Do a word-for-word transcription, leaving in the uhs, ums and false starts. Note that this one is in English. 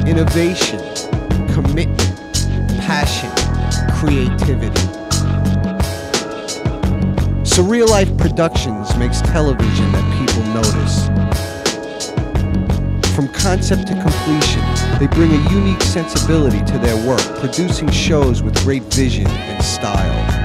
Innovation, commitment, passion, creativity. Surreal Life Productions makes television that people notice. From concept to completion, they bring a unique sensibility to their work, producing shows with great vision and style.